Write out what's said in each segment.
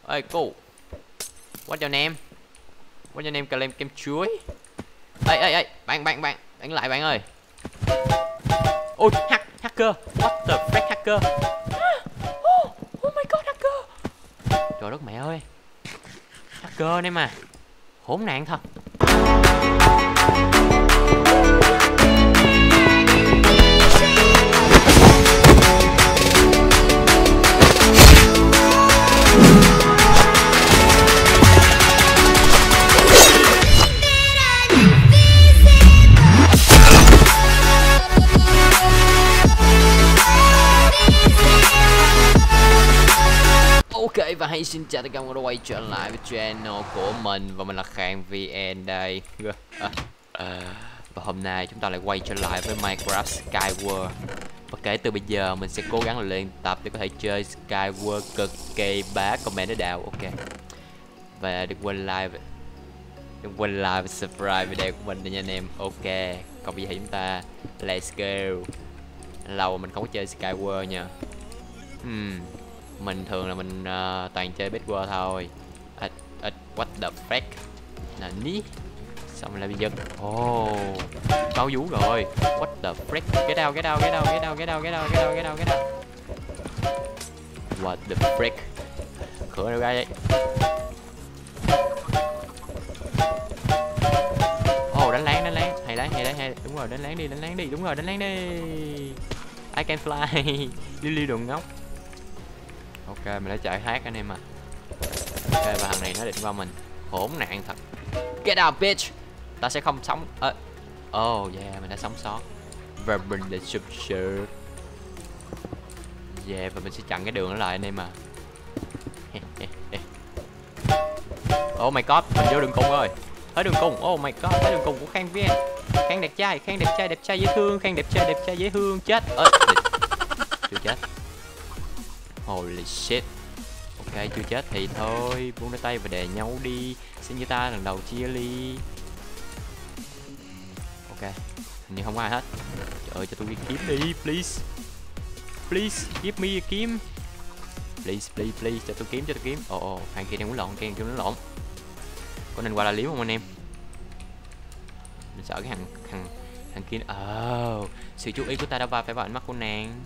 Ê cô, what's your name? What's your name? Kem kem chuối. Ê, bạn lại bạn ơi. Ôi, hacker. What the frick hacker? Oh my god, hacker. Trời đất mẹ ơi. Hacker này mà. Hỗn nạn thật. Ok và hay xin chào tất cả mọi người đã quay trở lại với channel của mình và mình là Khang VN đây. Và hôm nay chúng ta lại quay trở lại với Minecraft Skyward. Và kể từ bây giờ mình sẽ cố gắng luyện tập để có thể chơi Skyward cực kỳ bá comment để đào. Ok. Và đừng quên like và subscribe video của mình nha anh em. Ok. Còn bây giờ chúng ta let's go. Lâu mình không có chơi Skyward nha. Mình thường là mình toàn chơi Bedwars thôi. What the frick? Là ní. Xong rồi lại bị giật. Báo vú rồi. What the frick? Get out. What the frick? Cửa đâu ra vậy? Đánh láng. Hay đấy. Đúng rồi, đánh láng đi. Đúng rồi, đánh láng đi. I can fly. Lily đồ ngốc. Ok, mình đã chạy hát anh em à. Ok, và thằng này nó định qua mình. Hỗn nạn thật. Get out bitch. Ta sẽ không sống. Yeah, mình đã sống sót. Và mình đã sụp sượt. Yeah, và mình sẽ chặn cái đường nó lại anh em à. Oh my god, mình vô đường cùng rồi. Tới đường cùng. Oh my god, tới đường cùng của Khang VN. Khang đẹp trai dễ thương. Khang đẹp trai dễ thương. Chết. Chưa chết. Holy shit. Ok, chưa chết thì thôi, buông ra tay và đè nhau đi. Xin như ta lần đầu chia ly. Ok, hình như không có ai hết. Trời ơi, cho tôi kiếm đi, please. Please, give me a kiếm. Please, cho tôi kiếm. Thằng kia đang quấn lộn, có nên qua la liếm không anh em? Mình sợ cái thằng kia. Sự chú ý của ta đã phải vào ánh mắt của nàng.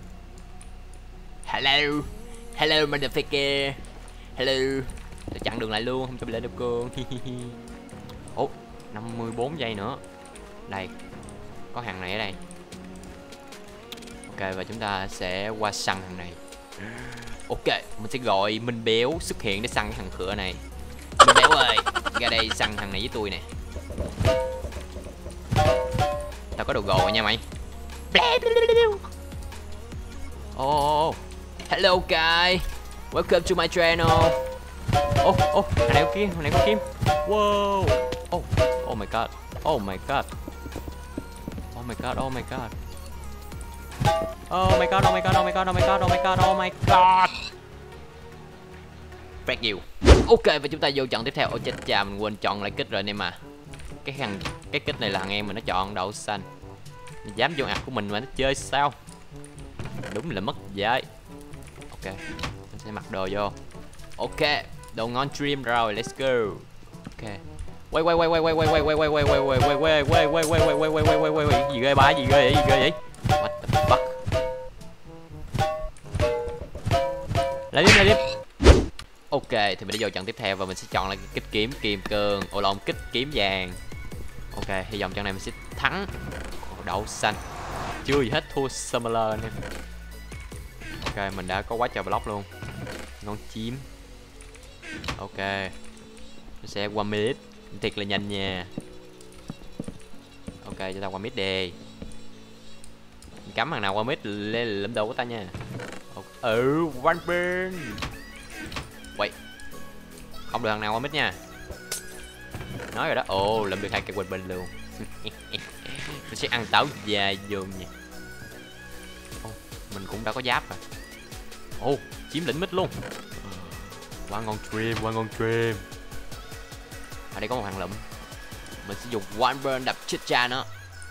Hello motherfucker. Hello. Tôi chặn đường lại luôn, không cho mình lên được cơn. 54 giây nữa. Đây. Có hàng này ở đây. Ok, và chúng ta sẽ qua săn thằng này. Ok, mình sẽ gọi Minh Béo xuất hiện để săn cái thằng khựa này. Minh Béo ơi, ra đây săn thằng này với tôi nè. Tao có đồ gội nha mày. Hello guys, welcome to my channel. Thằng này có kim. Wow. Oh my god. Freak you. Ok, và chúng ta vô trận tiếp theo. Chết cha, mình quên chọn lại kích rồi anh em à. Cái kích này là thằng em mình nó chọn đậu xanh. Mình dám vô ạc của mình mà nó chơi sao? Đúng là mất dạy. Ok, mình sẽ mặc đồ vô. Ok, đồ ngon stream rồi, let's go. Ok. Quay. Gì ghê vậy? What the fuck? Lại đi. Ok, thì mình đã vô trận tiếp theo và mình sẽ chọn lại cái kích kiếm kim cương. Kích kiếm vàng. Ok, hy vọng trận này mình sẽ thắng. Đậu xanh. Chưa gì hết, thua Summoner nè. Ok, mình đã có quá trời block luôn. Ngon chim. Ok, mình sẽ qua mid. Thiệt là nhanh nha. Ok, cho ta qua mid đi. Cắm thằng nào qua mid lên lẫm đồ của ta nha. One burn. Wait. Không được thằng nào qua mid nha. Nói rồi đó. Lẫm được 2 cây quỳnh bình luôn. Mình sẽ ăn táo dài vô nha. Mình cũng đã có giáp rồi. Chiếm lĩnh mid luôn. Quá ngon stream. Ở đây có một thằng lụm. Mình sẽ dùng one burn đập chết cha nó.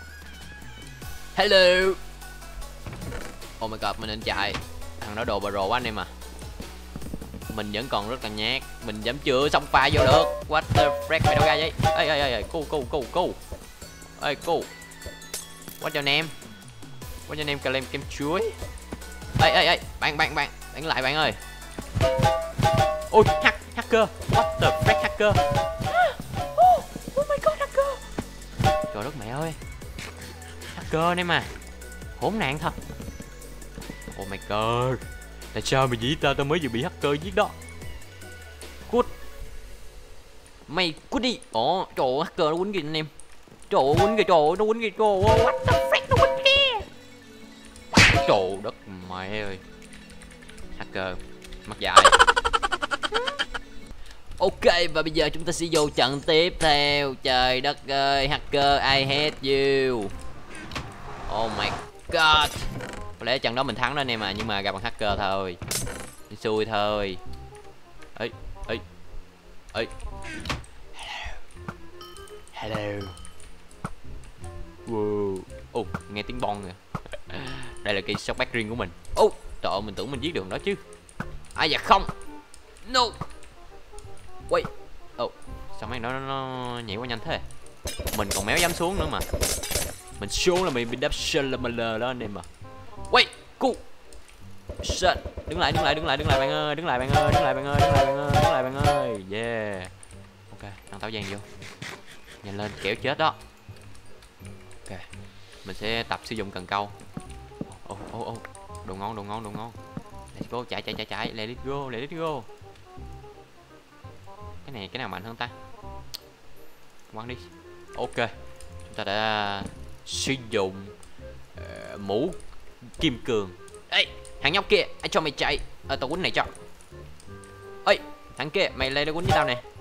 Hello. Oh my god, mình nên chạy. Thằng đó đồ bà rồ quá anh em à. Mình vẫn còn rất là nhát. Mình vẫn chưa xông pha vô được. What the frick, mày đâu ra vậy? Ê, cô. Ê, cô. What's your name? What's your name, Clem kem chuối? Ê, bạn lại bạn ơi. Ôi, hacker. What the frick, hacker. Oh my god, hacker. Trời đất mẹ ơi. Hacker này mà. Hỗn nạn thật. Oh my god. Tại sao mày giết tao mới vừa bị hacker giết đó. Cút. Mày cút đi. Ồ, trời ơi, hacker nó quýnh kìa anh em. Trời ơi, quýnh kìa, nó quýnh kìa, what the frick, nó quýnh kìa. Trời đất mẹ ơi. Hacker mất dạy. Ok, và bây giờ chúng ta sẽ vô trận tiếp theo. Trời đất ơi, hacker, I hate you. Oh my god. Có lẽ trận đó mình thắng đó anh em à, nhưng mà gặp bằng hacker thôi. Xui thôi. Ê. Hello. Wow. Nghe tiếng bon kìa. Đây là cây sóc bát riêng của mình. Trời ơi, mình tưởng mình giết được nó chứ. Dạ không. No. Wait. Sao mấy nó nhảy quá nhanh thế. Mình còn méo dám xuống nữa mà. Mình xuống là mình bị đắp sân là mình lờ đó anh em mà. Wait, cool. Shit. Đứng lại bạn ơi, đứng lại bạn ơi. Yeah. Ok, ăn táo vàng vô. Nhanh lên, kéo chết đó. Ok. Mình sẽ tập sử dụng cần câu. Đồ ngon. Let's go, chạy. Let it go. Cái nào mạnh hơn ta? Quăng đi. Ok. Chúng ta đã sử dụng mũ kim cương. Ê, thằng nhóc kia, ai cho mày chạy? Tao quýnh này cho. Ê, thằng kia, mày lên đây quýnh với tao nè.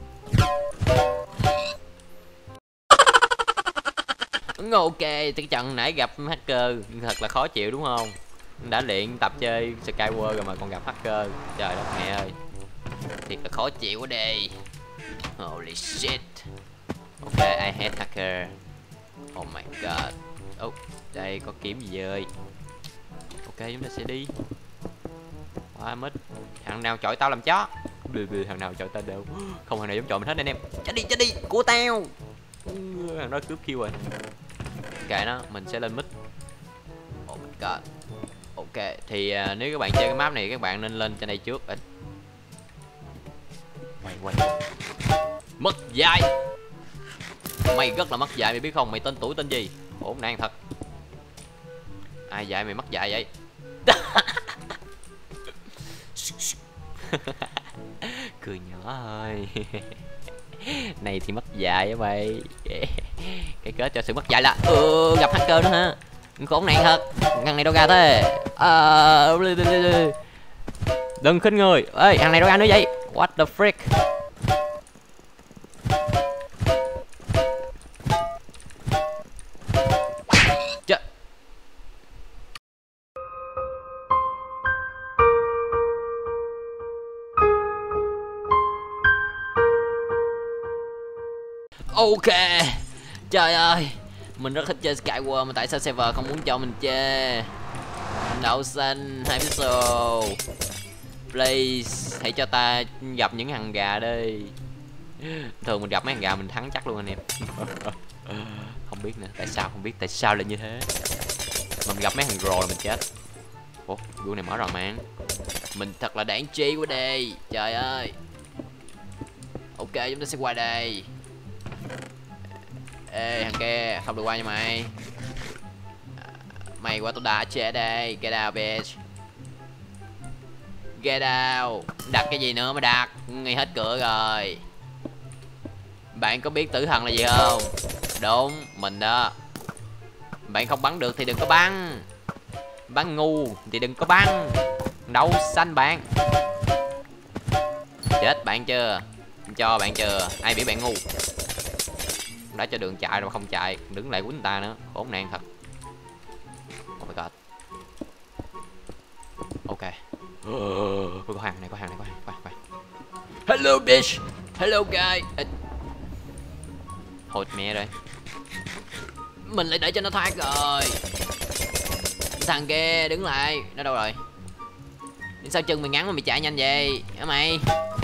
Ok, cái trận nãy gặp hacker thật là khó chịu đúng không? Đã luyện tập chơi Skyward rồi mà còn gặp hacker. Trời đất mẹ ơi. Thiệt là khó chịu quá đi. Holy shit. Ok, I hate hacker. Oh my god. Đây có kiếm gì ơi. Ok, chúng ta sẽ đi. Quá mít. Thằng nào chọi tao làm chó. Thằng nào chọi tao đều. Không thằng nào dám chọi mình hết anh em. Chết đi, của tao. Thằng đó cướp kill rồi. Kệ nó, mình sẽ lên mid. Oh my god. Ok, thì nếu các bạn chơi cái map này các bạn nên lên trên đây trước. Quay. Mất dạy. Mày rất là mất dạy, mày biết không? Mày tên tuổi tên gì? Hỗn nạn thật. Ai dạy mày mất dạy vậy? Cười nhỏ thôi. Này thì mất dạy á mày. Cái kết cho sự mất dạy là gặp hacker nữa hả? Khốn nạn thật. Thằng này đâu ra thế? Đừng khinh người. Ê, thằng này đâu ra nữa vậy? What the frick? Chết. Ok. Trời ơi, mình rất thích chơi Skyward mà tại sao server không muốn cho mình chơi? Đậu xanh 2 pixel. Please, hãy cho ta gặp những thằng gà đi. Thường mình gặp mấy thằng gà mình thắng chắc luôn anh em. Không biết nữa, không biết tại sao lại như thế. Mà mình gặp mấy thằng rồ là mình chết. Ủa, view này mở rồi mà. Mình thật là đáng trí quá đi. Trời ơi. Ok, chúng ta sẽ qua đây. Ê, thằng kia, không được qua nha mày. Mày qua tao đã chết đây. Get out, bitch. Get out. Đặt cái gì nữa mà đặt? Ngay hết cửa rồi. Bạn có biết tử thần là gì không? Đúng, mình đó. Bạn không bắn được thì đừng có bắn. Bắn ngu thì đừng có bắn. Đậu xanh bạn. Chết bạn chưa? Cho bạn chưa? Ai biết bạn ngu? Đã cho đường chạy rồi mà không chạy, đứng lại quýnh người ta nữa, khốn nạn thật. Oh my god. Ok. Có hàng này. Hello bitch. Hello guy. Thôi mẹ rồi. Mình lại để cho nó thoát rồi. Thằng kia đứng lại, nó đâu rồi? Sao chân mày ngắn mà mày chạy nhanh vậy hả mày?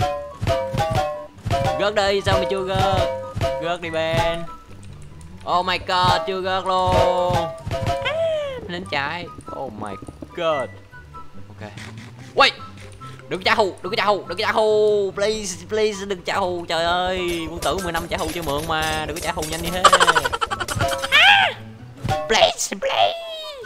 Rớt đi, sao mày chưa rớt? Rớt đi Ben. Oh my god, chưa rớt luôn. Nên chạy. Oh my god. Ok. Wait. Đừng trả thù, đừng trả thù, đừng trả thù. Please, please đừng trả thù. Trời ơi, quân tử 10 năm trả thù cho mượn mà. Đừng có trả thù nhanh như thế. Please, please.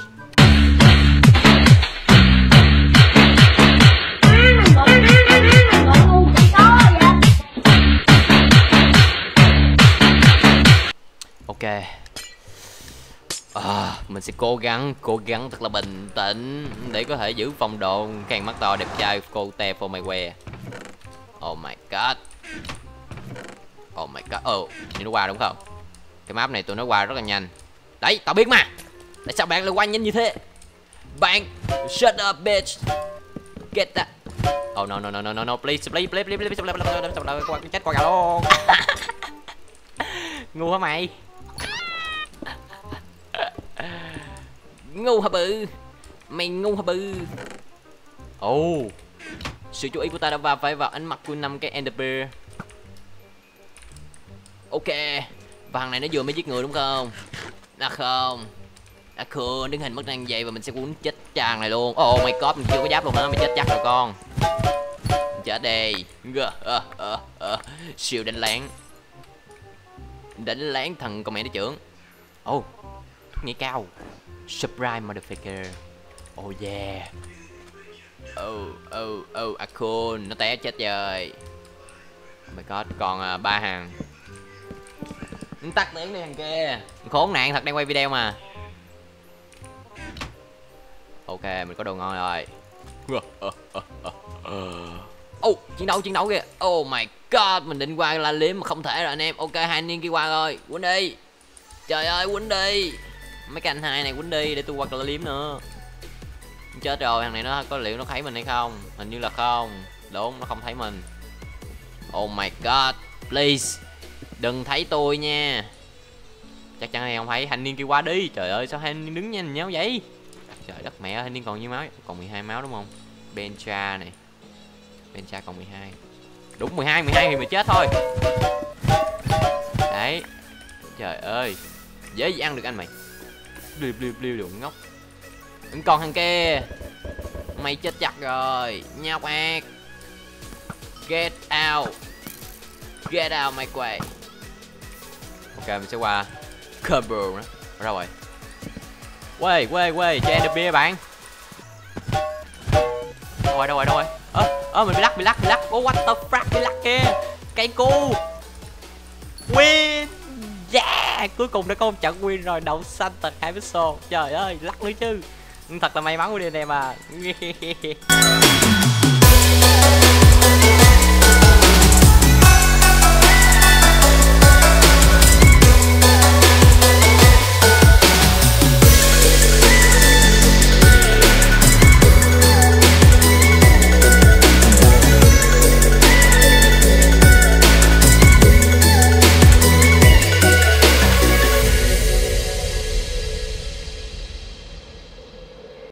Ok. Mình sẽ cố gắng thật là bình tĩnh để có thể giữ phong độ càng mắt to đẹp trai cô te for my wear. Oh my god. Oh my god. Nhưng nó qua đúng không? Cái map này tụi nó qua rất là nhanh. Đấy, tao biết mà. Tại sao bạn lại qua nhanh như thế? Bạn shut up bitch. Get that. Oh no no no no no no please please please please please chết qua gà luôn. Ngu hả mày? Ngu hả bự? Mày ngu hả bự? Sự chú ý của ta đã va phải vào ánh mắt của 5 cái Enderpearl. Ok. Và thằng này nó vừa mới giết người đúng không? À không. À khờ, đứng hình mất năng vậy và mình sẽ cuốn chết chàng này luôn. Oh my god, mình chưa có giáp luôn hả? Mày chết chắc rồi con. Chết đi. Siêu đánh lén. Đánh lén thằng con mẹ nó trưởng. Thuốc nhảy cao. Surprise motherfucker. Oh yeah. Akun nó té chết rồi. Oh my god, còn 3 hàng. Tắt tiếng đi thằng kia. Khốn nạn thật, đang quay video mà. Ok, mình có đồ ngon rồi. Chiến đấu kìa. Oh my god, mình định qua la liếm mà không thể rồi anh em. Ok, hai anh niên kia qua rồi. Quýnh đi. Trời ơi, quýnh đi. Mấy cái anh hai này quýnh đi để tôi qua la liếm nữa. Chết rồi, thằng này nó có liệu nó thấy mình hay không? Hình như là không. Đúng, nó không thấy mình. Oh my god, please đừng thấy tôi nha. Chắc chắn anh không thấy. Thanh niên kia qua đi. Trời ơi, sao hai anh đứng nhanh nhau vậy? Trời đất mẹ ơi, thanh niên còn nhiêu máu? Còn 12 máu đúng không? Bencha này. Bencha còn 12. Đúng 12 thì mày chết thôi. Đấy. Trời ơi, dễ gì ăn được anh mày. Bliu đồ ngốc. Vẫn còn thằng kia. Mày chết chắc rồi. Nhóc ác. Get out. Get out my way. Ok, mình sẽ qua cover nữa. Ra rồi. Quay cho em được bia bạn. Đâu rồi. Mình bị lắc. What the fuck, bị lắc kia. Cây cu. Win. Yeah, cuối cùng đã có một trận win rồi. Đậu xanh tật 2 episode. Trời ơi, lắc nữa chứ. Thật là may mắn của đêm này mà.